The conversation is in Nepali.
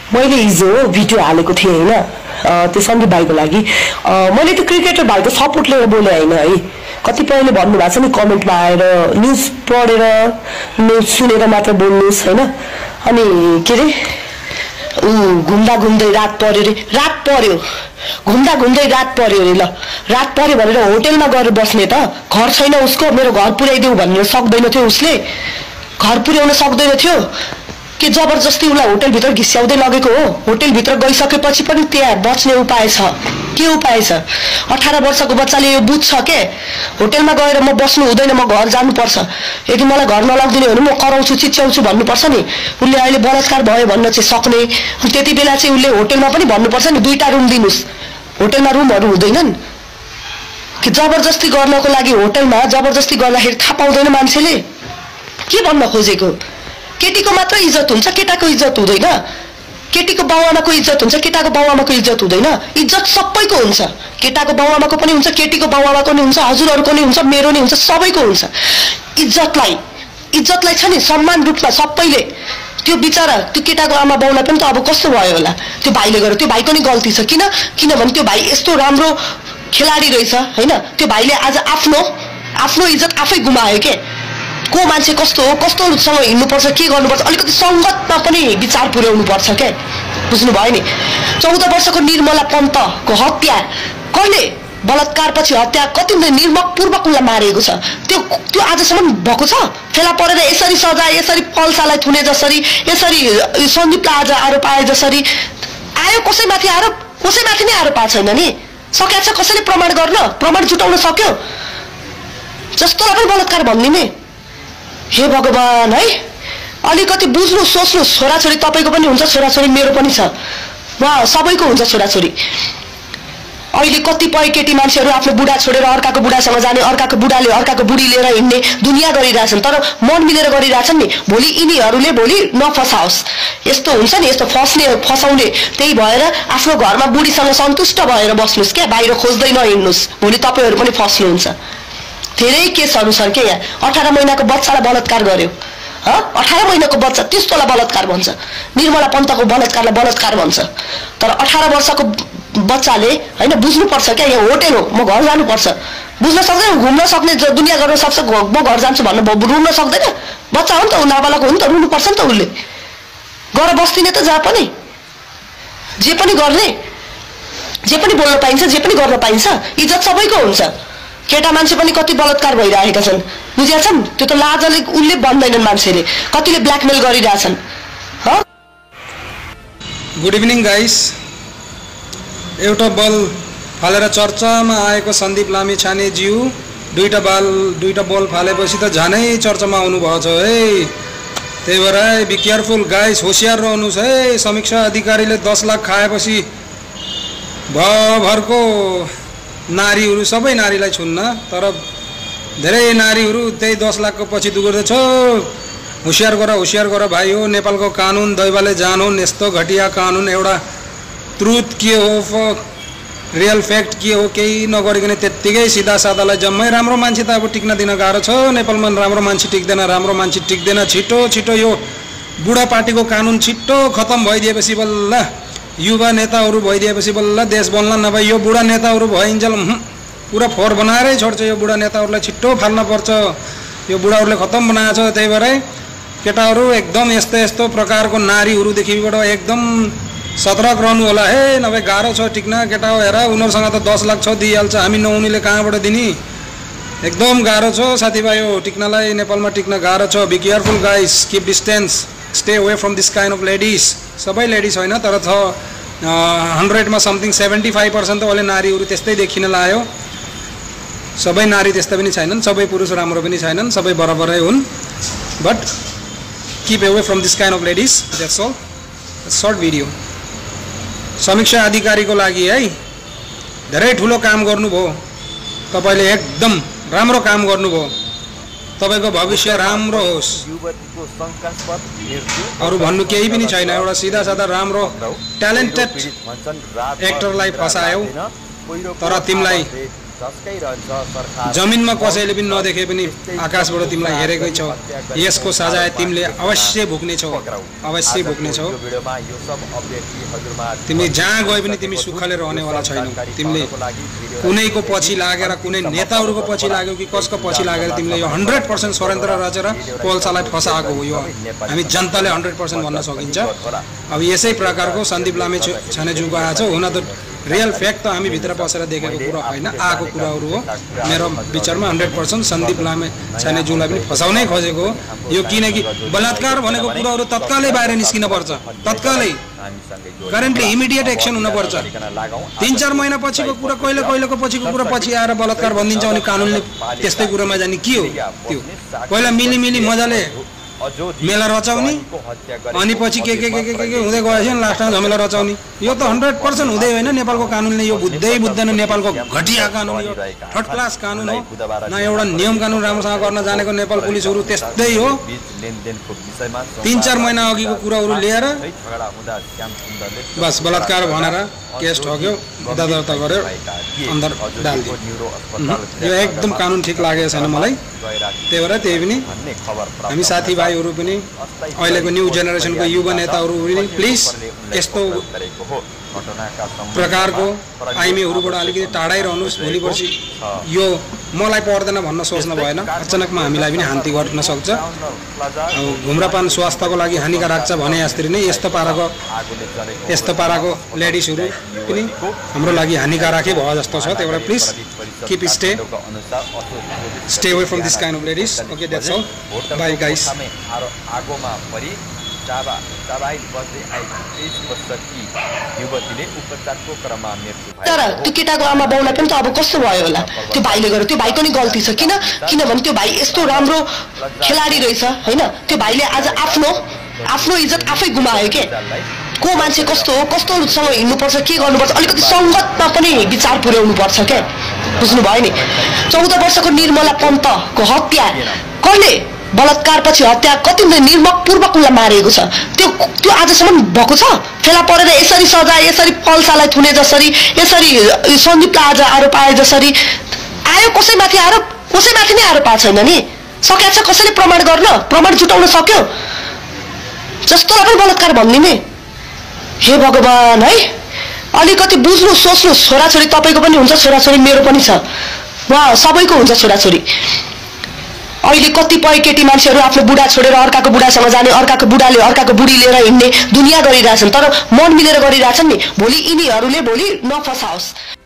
मैले हिजो भिडियो हालेको थिएँ हैन त्यो सन्दीप भाइको लागि मैले त्यो क्रिकेटर भाइको सपोर्ट लिएर बोले हैन है कतिपयले भन्नुभएको छ नि कमेन्टमा आएर न्युज पढेर न्युज सुनेर मात्र बोल्नुस् हैन अनि के रे घुम्दा घुम्दै रात पर्यो रे रात पर्यो घुम्दा घुम्दै रात पर्यो रे ल रात पर्यो भनेर होटलमा गएर बस्ने त घर छैन उसको मेरो घर पुर्याइदेऊ भनेर सक्दैन थियो उसले घर पुर्याउन सक्दैन थियो के जबरजस्ती उलाई होटल भित्र घिस्याउँदै लगेको हो होटल भित्र गइसकेपछि पनि त्यहाँ बच्ने उपाय छ के उपाय छ 18 वर्षको बच्चाले यो बुझ्छ के होटलमा गएर म बस्नु हुँदैन म घर जानुपर्छ यदि मलाई घर नलाग्दिने हो भने म कराउँछु चिच्याउँछु भन्नुपर्छ नि उले अहिले बलात्कार भयो भन्न चाहिँ सक्ने त्यति बेला चाहिँ उले होटलमा पनि भन्नुपर्छ नि 2टा रुम दिनुस् होटलमा रुमहरु हुँदैनन् कि जबरजस्ती गर्नको लागि होटलमा जबरजस्ती गर्दाखेरि थाहा पाउँदैन मान्छेले के भन्न खोजेको केटीको मात्र इज्जत हुन्छ केटाको इज्जत हुँदैन केटीको बाउआमाको इज्जत हुन्छ केटाको बाउआमाको इज्जत हुँदैन इज्जत सबैको हुन्छ केटाको बाउआमाको पनि हुन्छ केटीको बाउआमाको नि हुन्छ हजुरहरुको नि हुन्छ मेरो नि हुन्छ सबैको हुन्छ इज्जतलाई छ नि सम्मान रूपमा सबैले त्यो बिचारा त्यो केटाको आमा बाउलाई पनि त अब कस्तो भयो होला त्यो भाइले गर्यो त्यो भाइको नि गल्ती छ किनभने त्यो भाइ यस्तो राम्रो खेलाडी रहेछ हैन त्यो भाइले आज आफ्नो इज्जत आफै गुमायो के को मान्छे कस्तो हो कस्तोसँग हिँड्नुपर्छ के गर्नुपर्छ अलिकति संगतमा पनि विचार पुर्याउनु पर्छ के बुझ्नु भयो नि 14 वर्षको निर्मला पन्तको हत्या कसले बलात्कारपछि हत्या कति निर्मकपूर्वक उनलाई मारिएको छ त्यो आजसम्म भएको छ फेला परेर यसरी सजाय यसरी पल्सालाई थुने जसरी यसरी सन्दीपलाई आज आरोप आए जसरी आयो कसैमाथि नै आरोप आएको छैन नि सकेछ कसैले प्रमाण जुटाउन सक्यो जस्तोलाई पनि बलात्कार भन्दिने हे भगवान है अलिकति बुझ्नु सोच्नु छोराछोरी तपाईको पनि हुन्छ छोराछोरी मेरो पनि छ वा सबैको हुन्छ छोराछोरी अहिले कतिपय केटी मान्छेहरु आफ्नो बुढा छोडेर अर्काको बुढासँग जाने अर्काको बुढाले अर्काको बुढी लिएर हिँड्ने दुनिया गरिरहेछन् तर मन मिलेर गरिरहेछन् नि भोलि यिनीहरुले भोलि नफसाओस् यस्तो हुन्छ नि यस्तो फसाउने त्यही भएर आफ्नो घरमा बुढीसँग सन्तुष्ट भएर बस्नुस् के बाहिर खोज्दै नहिँड्नुस् भोलि तपाईहरु पनि फस्नुहुन्छ धेरै केसहरु छन् के यहाँ 18 महिनाको बच्चालाई बलात्कार गर्यो 18 महिनाको बच्चा त्यस्तोलाई बलात्कार भन्छ निर्मला पन्तको बलात्कारलाई बलात्कार भन्छ तर 18 वर्षको बच्चाले हैन बुझ्नु पर्छ के यहाँ होटल हो म घर जानु पर्छ बुझ्न सक्दैन घुम्न सक्ने दुनिया गर्न सक्छ म घर जान्छु भन्नु रुन सक्दैन बच्चा हो नि त नाबालक हो नि त रुनु पर्छ नि त उले गएर बस्दिने त जहाँ पनि जे पनि गर्ने जे पनि बोल्न पाइन्छ जे पनि गर्न पाइन्छ इज्जत सबैको हुन्छ केटा मान्छे पनि कति बलात्कार भइरहेका छन् बुझ्याछन् त्यो त लाजले उले भन्दैनन् मान्छेले कतिले ब्ल्याकमेल गरिरहेछन् ह गुड इभिनिङ गाइस एउटा बल फालेर चर्चामा आएको सन्दीप लामिछाने ज्यू दुईटा बल फालेपछि त झनै चर्चामा आउनु भएको छ है त्यही भएर बी केयरफुल गाइस होशियार रहनुस् है समीक्षा अधिकारीले 10 लाख खाएपछि भरको नारीहरु सबै नारीलाई छुन्न तर धेरै नारीहरु त्यही 10 लाखको पछि दुगर्दैछ होशियार गर भाइ हो नेपालको कानुन दैवाले जानुन् यस्तो घटिया कानुन एउटा ट्रुथ के हो रियल फैक्ट के हो केही नगरिकन त्यतिकै सिधा सादालाई जम्मै राम्रो मान्छे त अब टिक्न दिन गाह्रो छ नेपालमा राम्रो मान्छे टिक्दैन छिटो यो बुढा पार्टीको कानुन छिटो खत्म भइदिएपछि बल्ल युवा नेताहरु भइदिएपछि बल्ल देश बन्ला नभए यो बुढा नेताहरु भइन्जल पुरा फोहोर बनाएरै छोड्छ यो बुढा नेताहरुलाई छिटो फाल्न पर्छ यो बुढाहरुले खत्म बनाएको छ त्यही भएर केटाहरु एकदम यस्तो प्रकारको नारीहरु देखिबाट एकदम सतर्क रहनु होला हे नभए गाह्रो छ टिक्न केटा हो हेर उनीहरुसँग त 10 लाख छ दिइहाल्छ हामी नहुनेले कहाँबाट दिनी एकदम गाह्रो छ साथीभाइ हो टिक्नलाई नेपालमा टिक्न गाह्रो छ be careful guys keep distance stay away from this kind of ladies सबै लेडीज हैन तर छ 100 मा समथिङ 75% त ओले नारीहरु त्यस्तै देखिन लायो सबै नारी त्यस्ता पनि छैनन् सबै पुरुष राम्रो पनि छैनन् सबै बराबरै हुन् but keep away from this kind of ladies that's all short video समीक्षा अधिकारीको लागि है धेरै ठुलो काम गर्नुभयो तपाईले एकदम राम्रो काम गर्नुभयो तपाईको भविष्य राम्रो होस् युवतीको शंकास्पद मृत्यु अरु भन्नु केही पनि छैन एउटा सिधा सादा राम्रो ट्यालेन्टेड एक्टरलाई फसायौ तर तिमीलाई झस्काइरहन्छ सरकार। जमिनमा कसैले पनि नदेखे पनि आकाशबाट तिमीलाई हेरेकै छौ। यसको सजाय तिमीले अवश्य भोग्नेछौ, अवश्य भोग्नेछौ। तिमी जहाँ गए पनि तिमी सुखले रहनेवाला छैनौ। तिमीले कुनैको पछि लागेर, कुनै नेताहरूको पछि लाग्यो कि कसको पछि लागेर तिमीले यो 100% षड्यन्त्र रचेर पोल्सालाई फसाएको हो। यो हामी जनताले 100% भन्न सकिन्छ। अब यसै प्रकारको सन्दीप लामे छानेज्यूको आएको छ। हुन त रियल फ्याक्ट त हामी भित्र बसेर देखेको कुरा होइन, आएको कुराहरू हो। मेरो विचारमा 100% सन्दीप लामे छानेज्यूलाई पनि फसाउनै खोजेको हो यो। किनकि बलात्कार भनेको कुराहरू तत्कालै बाहिर निस्किन पर्छ, तत्कालै करेन्टली इमिडिएट एक्सन हुनुपर्छ। 3-4 महिना पछिको कुरा, कहिलेको पछिको कुरा पछि आएर बलात्कार भनिदिन्छ भने कानुनले त्यस्तै कुरामा जाने के हो? त्यो पहिला मिली मजाले मेला रचाउने अनि पछि के हुँदै गएपछि लास्टमा झमेला रचाउने। यो त 100% हुँदै होइन। नेपालको कानुनले यो बुझ्दैन। नेपालको घटिया कानुन, यो थर्ड क्लास कानुन हो। न एउटा नियम कानुन राम्रोसँग गर्न जानेको नेपाल पुलिसहरू त्यस्तै हो। 3-4 महिना अघिको कुराहरू लिएर बस बलात्कार भनेर केस ठोक्यो, मुद्दा दर्ता गर्यो, अन्दर डालिदियो। यो एकदम कानुन ठिक लागेको छैन मलाई। त्यही भएर त्यही पनि हामी साथीभाइहरू पनि अहिलेको न्यू जेनेरेसनको युवा नेताहरू पनि प्लिज यस्तो प्रकारको आइमीहरूबाट अलिकति टाढै रहनुहोस्। भोलि पर्सि यो मलाई पर्दैन भन्न सोच्न भएन। अचानकमा हामीलाई पनि हान्ती गर्न सक्छ। अब धुम्रपान स्वास्थ्यको लागि हानिकारक छ भने जसरी नै यस्तो पाराको लेडिजहरू पनि हाम्रो लागि हानिकारकै भयो जस्तो छ। त्यही भएर please keep stay away from this kind of ladies. Okay, that's all. Bye guys. तर त्यो केटाको आमा बाउलाई पनि त अब कस्तो भयो होला? त्यो भाइले गर्यो, त्यो भाइको नि गल्ती छ। किनभने त्यो भाइ यस्तो राम्रो खेलाडी रहेछ होइन। त्यो भाइले आज आफ्नो इज्जत आफै गुमायो के। को मान्छे कस्तो हो, कस्तोसँग हिँड्नुपर्छ, के गर्नुपर्छ, अलिकति सङ्गतमा पनि विचार पुर्याउनु पर्छ क्या। बुझ्नुभयो नि? 14 वर्षको निर्मला पन्तको हत्या कसले, बलात्कार पछि हत्या कति निर्मकपूर्वक उसलाई मारिएको छ। त्यो आजसम्म भएको छ? फेला परेर यसरी सजाय, यसरी पल्सालाई थुने जसरी, यसरी सन्दीपलाई आज आरोप आए जसरी आयो। कसैमाथि नै आरोप आएको छैन नि। सकेको छ कसैले प्रमाण गर्न, प्रमाण जुटाउन सक्यो? जस्तोलाई पनि बलात्कार भनिदिने। हे भगवान है, अलिकति बुझ्नु, सोच्नु। छोराछोरी तपाईँको पनि हुन्छ, छोराछोरी मेरो पनि छ, उहाँ सबैको हुन्छ छोराछोरी। अहिले कतिपय केटी मान्छेहरू आफ्नो बुढा छोडेर अर्काको बुढासँग जाने, अर्काको बुढाले अर्काको बुढी लिएर हिँड्ने दुनियाँ गरिरहेछन्। तर मन मिलेर गरिरहेछन् नि। भोलि यिनीहरूले नफसाओस्।